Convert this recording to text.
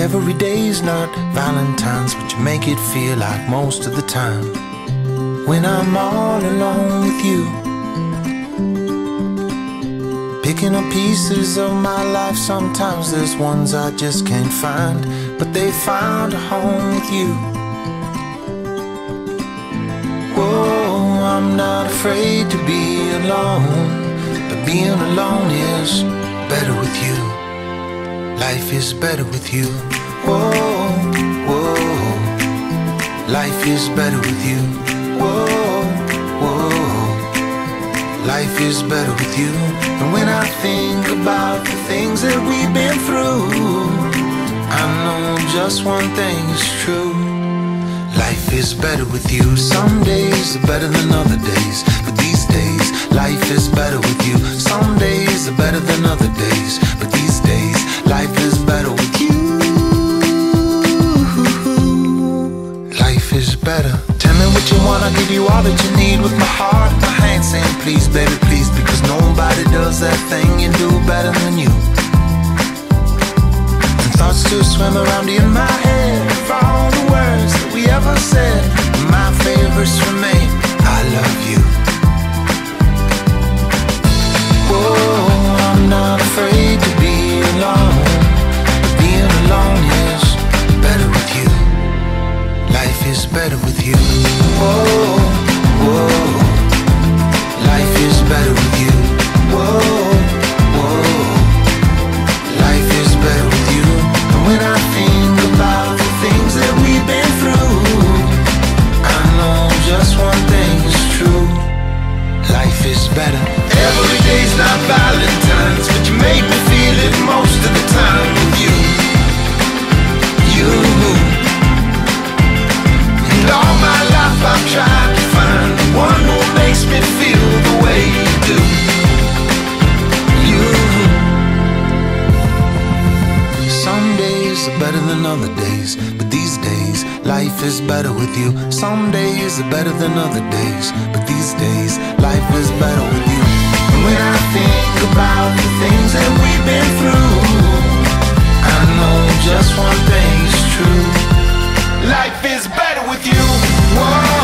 Every day's not Valentine's, but you make it feel like most of the time. When I'm all alone with you, picking up pieces of my life, sometimes there's ones I just can't find, but they found a home with you. Whoa, I'm not afraid to be alone, but being alone is better with you. Life is better with you. Whoa, whoa, life is better with you. Whoa, whoa, life is better with you. And when I think about the things that we've been through, I know just one thing is true. Life is better with you. Some days are better than other days, but these days, life is better with you. Some days are better than other days, but these days, life is better with you. Life is better. Tell me what you want, I'll give you all that you need. With my heart, my hand saying please, baby, please, because nobody does that thing you do better than you. And thoughts still swim around in my head for all the words that we ever said. My favorites remain, I love you. Whoa, I'm not afraid to be alone, but being alone is better with you. Life is better with you. Whoa, whoa, life is better with you. Whoa, whoa, life is better with you. And when I think about the things that we've been through, I know just one thing is true. Life is better. Every day's not Valentine's, but you make me feel it most of the time with you. You. And all my life I've tried to find the one who makes me feel the way you do. You. Some days are better than other days, but these days, life is better with you. Some days are better than other days, but these days, life is better with you. And when I think about the things that we've been through, I know just one thing is true. Life is better with you. Whoa.